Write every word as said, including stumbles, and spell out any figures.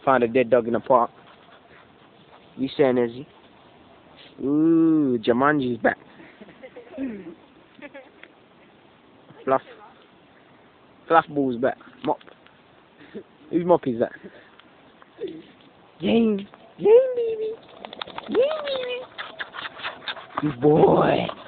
Found a dead dog in the park. You saying, Izzy? Ooh, Jumanji's back. Fluff. Fluff ball's back. Mop. Whose mop is that? Jane. Jane, baby. Jane, baby. Good boy.